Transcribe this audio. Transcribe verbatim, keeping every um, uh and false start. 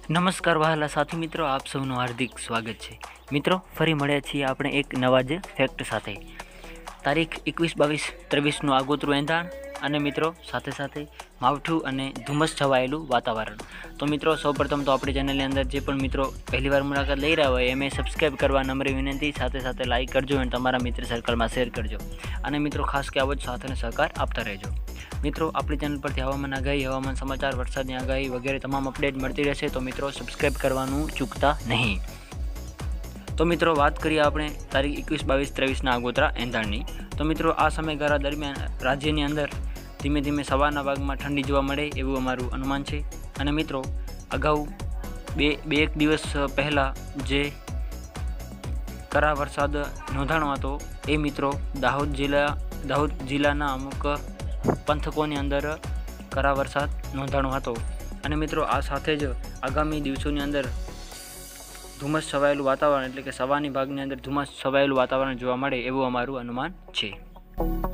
નમસ્કાર વહાલા સાથી મિત્રો, આપ સૌનું હાર્દિક સ્વાગત છે. મિત્રો, ફરી મળ્યા છીએ આપણે એક નવા જ ફેક્ટ સાથે. તારીખ એકવીસ બાવીસ ત્રેવીસનું આગોતરું એંધાણ અને મિત્રો સાથે સાથે માવઠું અને ધુમ્મસ છવાયેલું વાતાવરણ. તો મિત્રો, સૌપ્રથમ તો આપણી ચેનલની અંદર જે પણ મિત્રો પહેલીવાર મુલાકાત લઈ રહ્યા હોય એમે સબસ્ક્રાઈબ કરવા નમ્ર વિનંતી, સાથે સાથે લાઇક કરજો અને તમારા મિત્ર સર્કલમાં શેર કરજો. અને મિત્રો ખાસ કે આવો જ સાથ અને સહકાર આપતા રહેજો. મિત્રો, આપણી ચેનલ પરથી હવામાન આગાહી, હવામાન સમાચાર, વરસાદની આગાહી વગેરે તમામ અપડેટ મળતી રહેશે. તો મિત્રો સબસ્ક્રાઈબ કરવાનું ચૂકતા નહીં. તો મિત્રો વાત કરીએ આપણે તારીખ એકવીસ બાવીસ ત્રેવીસના આગોતરા એંધાણની. તો મિત્રો આ સમયગાળા દરમિયાન રાજ્યની અંદર ધીમે ધીમે સવારના ભાગમાં ઠંડી જોવા મળે એવું અમારું અનુમાન છે. અને મિત્રો અગાઉ બે બે એક દિવસ પહેલાં જે કરા વરસાદ નોંધાણો હતો એ મિત્રો દાહોદ જિલ્લા દાહોદ જિલ્લાના અમુક પંથકોની અંદર કરા વરસાદ નોંધાણો હતો. અને મિત્રો આ સાથે જ આગામી દિવસોની અંદર ધુમ્મસ છવાયેલું વાતાવરણ એટલે કે સવારની ભાગની અંદર ધુમ્મસ છવાયેલું વાતાવરણ જોવા મળે એવું અમારું અનુમાન છે.